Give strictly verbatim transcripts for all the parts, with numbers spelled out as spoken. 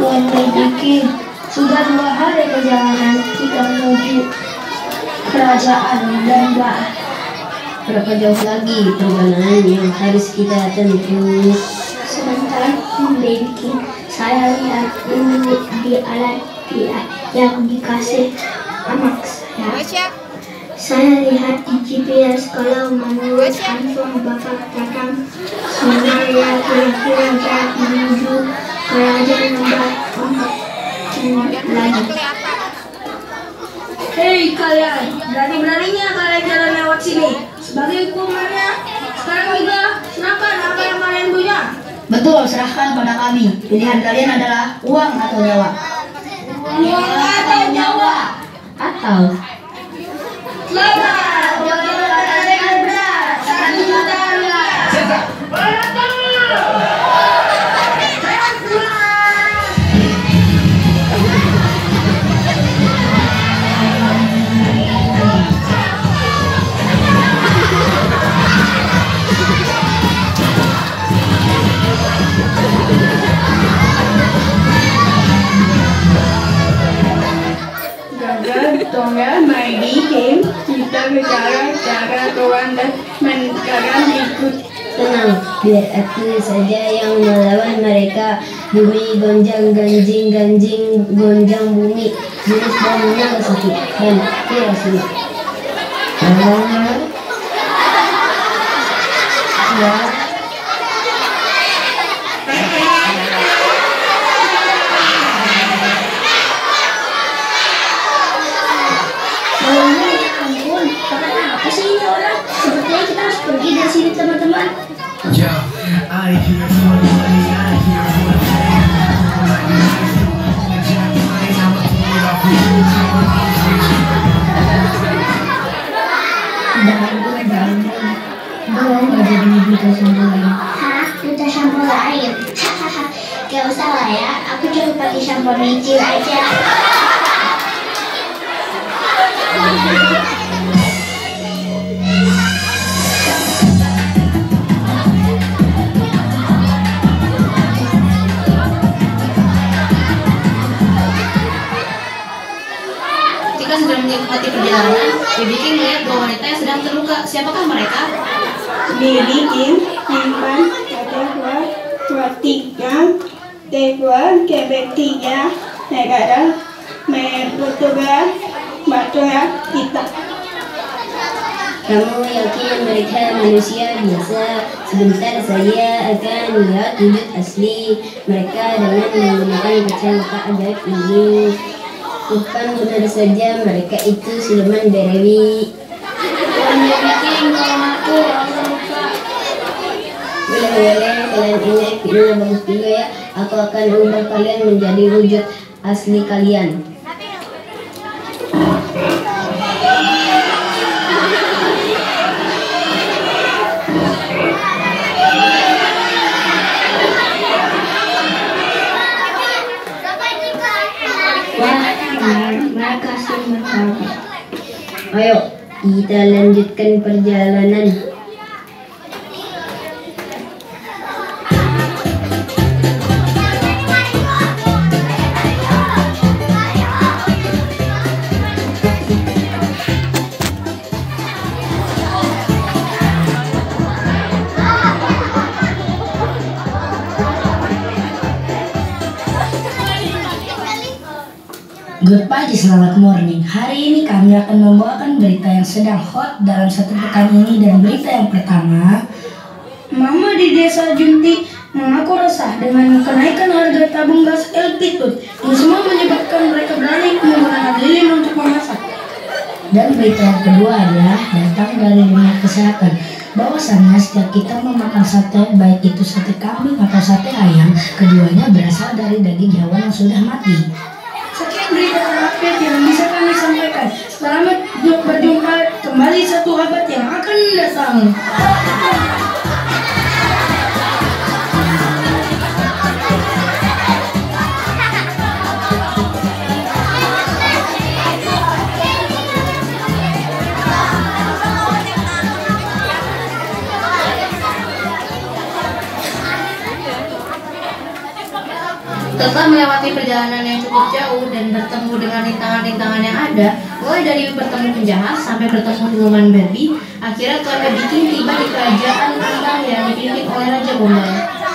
Tuan Bedikin, sudah dua hari perjalanan kita menuju kerajaan Lembah. Berapa jauh lagi perjalanan yang harus kita tempuh? Sebentar, Tuan Bedikin, saya lihat ini di alat yang dikasih anak saya. Saya lihat di G P S kalau menurut handphone Bapak datang sebenarnya kira-kira jam menuju kerajaan Lembah empat lagi. Hei kalian, berani-beraninya kalian jalan lewat sini. Sebagai hukumannya, sekarang juga serahkan apa yang kalian punya. Betul, serahkan pada kami. Pilihan kalian adalah uang atau nyawa. Uang atau nyawa. Atau Selamat, jawaban dengan benar. Satu juta rupiah. Tonga Maigi Kim, kita bicara cara kawan dan mengarang ikut. tenang, biar aku saja yang melawan mereka. Bumi gonjang ganjing ganjing gonjang bumi. Jenis bomnya Basuki dan Hiroshima. Ya. Apa sih ini orang? Sepertinya kita harus pergi dari sini, teman-teman. Yo, I hear for the money, I hear for the fame. Belum jadi duta shampoo lain. Hah? Duta shampoo lain? Hahaha. Gak usah lah ya, aku cuma pakai shampoo micin aja. Ketika sedang menikmati perjalanan, Baby King melihat dua wanita yang sedang terluka. Siapakah mereka? Baby Kim, Kimpan, Katawa, Watiga, Tewa, Quebec tiga, negara, Portugal, Batoya, kita. Kamu yakin mereka manusia biasa? Sebentar saya akan melihat wujud asli mereka dengan menggunakan kacamata ajaib ini. Bukan benar saja mereka itu siluman berewi. Bikin kalau aku orang lupa. Boleh-boleh kalian ingat filmnya bagus juga ya. Aku akan ubah kalian menjadi wujud asli kalian. Mereka siluman berewi. Ayo kita lanjutkan perjalanan. Good pagi, selamat morning. Hari ini kami akan membawakan berita yang sedang hot dalam satu pekan ini. Dan berita yang pertama, Mama di desa Junti mengaku resah dengan kenaikan harga tabung gas L P G. Ini semua menyebabkan mereka beralih menggunakan lilin untuk memasak. Dan berita yang kedua adalah datang dari dunia kesehatan, bahwasannya setiap kita memakan sate, baik itu sate kambing atau sate ayam, keduanya berasal dari daging hewan yang sudah mati. Sekian berita terupdate yang bisa kami sampaikan. Selamat berjumpa kembali satu abad yang akan datang. Setelah melewati perjalanan yang cukup jauh dan bertemu dengan rintangan-rintangan yang ada, mulai dari bertemu penjahat sampai bertemu siluman babi, akhirnya Tuan Baby King tiba di kerajaan Rembang yang dipimpin oleh Raja Gombal.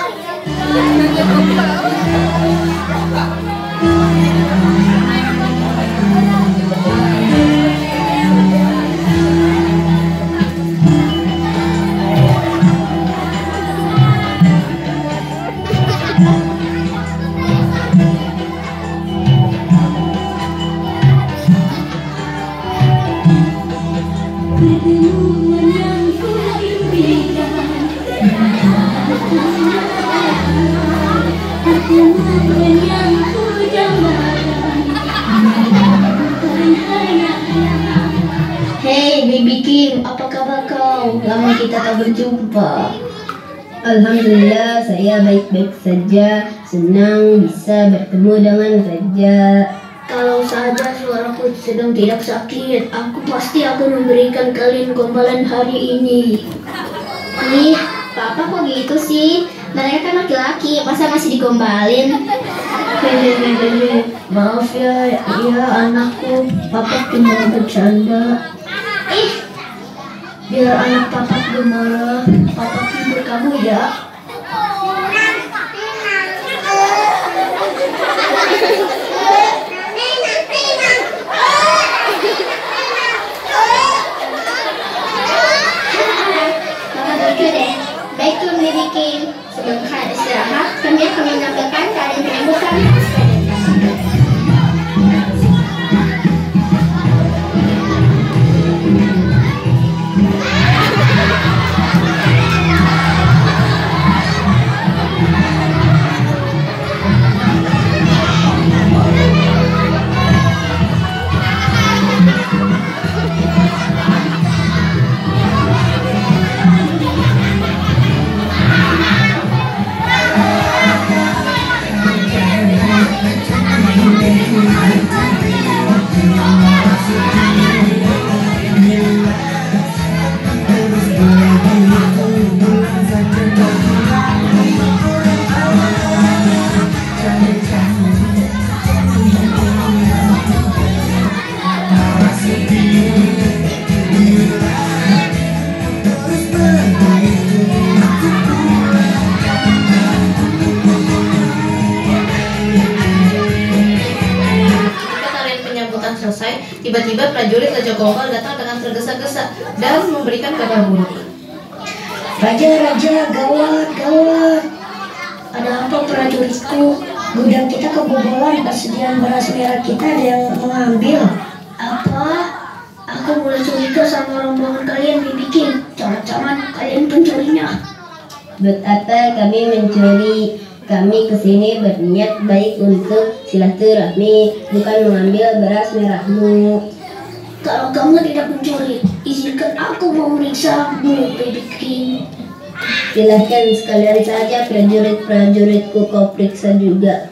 Hey Baby King, apa kabar kau? Lama kita tak berjumpa. Alhamdulillah, saya baik-baik saja. Senang bisa bertemu dengan Raja. Kalau saja suaraku sedang tidak sakit, aku pasti akan memberikan kalian gombalan hari ini. Ih, Papa kok gitu sih? Mereka kan laki-laki, masa masih digombalin? Hehehe, maaf ya, iya anakku, papa cuma bercanda. Ih, Biar anak papa gemarah, papa hibur kamu ya. Mama lucu deh. Baik tuh Baby King. Sebelum kalian istirahat, kami akan menampilkan kalian penyambutan. Selesai, tiba-tiba prajurit Raja Gombal datang dengan tergesa-gesa dan memberikan kabar buruk. Raja-raja, gawat, gawat. Ada apa prajuritku? Gudang kita kebobolan, persediaan beras merah kita ada yang mengambil. Apa? Aku mulai curiga sama rombongan kalian Baby King. Jangan-jangan kalian pencurinya. Buat apa kami mencuri? Kami kesini berniat baik untuk silaturahmi, bukan mengambil beras merahmu. Kalau kamu tidak mencuri, izinkan aku memeriksamu, Baby King. Silahkan, sekalian saja prajurit-prajuritku kau periksa juga.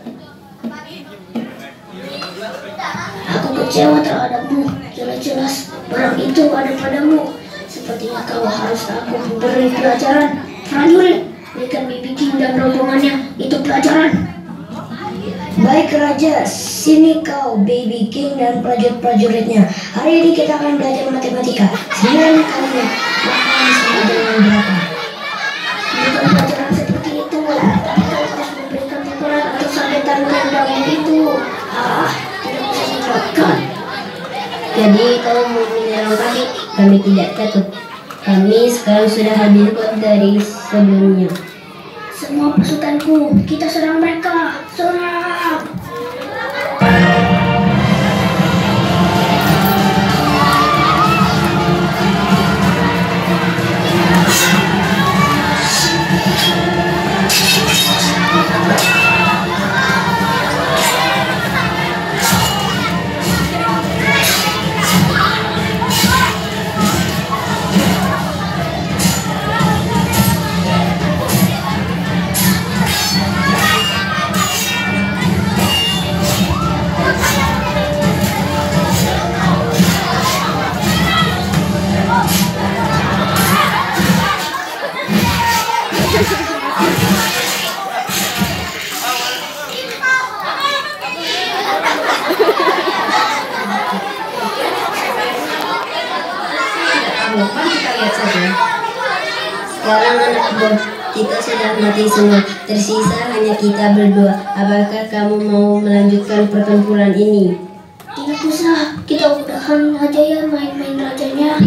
Aku kecewa terhadapmu. Jelas-jelas barang itu ada padamu. Sepertinya kau harus aku memberi pelajaran. Prajurit, berikan Baby King dan rombongannya itu pelajaran. Baik Raja, sini kau Baby King dan prajurit-prajuritnya. Hari ini kita akan belajar matematika. Sembilan kali makan sama dengan berapa? Bukan pelajaran seperti itu. Tapi kau harus memberikan pukulan atau sabetan rendamu itu. Ah, tidak bisa dilakukan. Jadi kau mau menyerang kami? Kami tidak takut. Kami sekarang sudah habis kuat dari sebelumnya. Semua pasukanku, kita serang mereka. Serang! Lukman, kita lihat saja. Sekarang anak buah kita sudah mati semua. Tersisa hanya kita berdua. Apakah kamu mau melanjutkan pertempuran ini? Tidak usah, kita udahan aja ya main-main rajanya.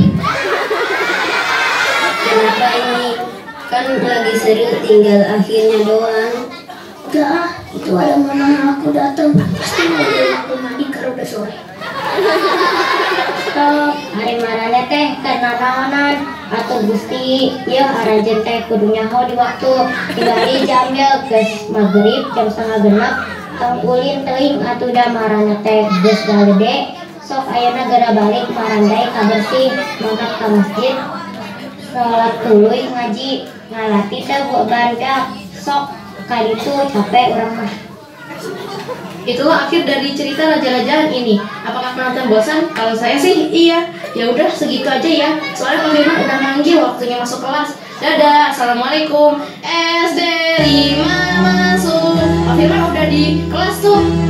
Kenapa ini? Kan lagi seru, tinggal akhirnya doang. Udah ah, itu ada mama aku datang. Pasti mau beli aku mandi karena udah sore. Stop, hari marane teh karena naonan atau gusti ya arajen teh kudu nyaho di waktu dibari jamnya geus maghrib jam setengah genap tong ulin teuing atuh da marane teh geus gede sok ayeuna gara balik marandai ka bersih mangkat ka masjid salat tuluy ngaji ngalati teh buat barudak sok kali itu capek urang mah. Itulah akhir dari cerita raja-rajaan ini. Apakah penonton bosan? Kalau saya sih iya. Ya udah segitu aja ya. Soalnya Pak Firman udah manggil waktunya masuk kelas. Dadah, assalamualaikum. S D lima masuk. Pak Firman udah di kelas tuh.